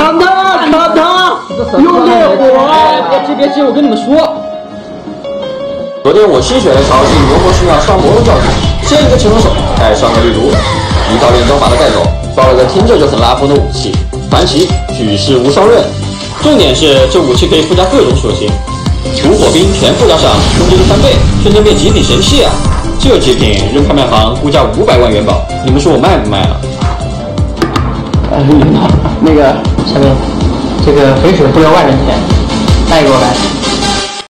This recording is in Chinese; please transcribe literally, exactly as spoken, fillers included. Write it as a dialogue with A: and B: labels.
A: 砍他！砍他！用烈火！
B: 别急别急，我跟你们说。
C: 昨天我心血来潮，进魔魔师庙上魔龙教主，先一个青龙手，带上个绿毒，一套炼装把他带走，爆了个听着就很拉风的武器，传奇举世无双刃。重点是这武器可以附加各种属性，毒火冰全附加上，攻击力翻倍，瞬间变极品神器啊！这极品扔拍卖行估价五百万元宝，你们说我卖不卖了？
B: 呃，领导，那个小明，这个肥水不流外人田，带给我来。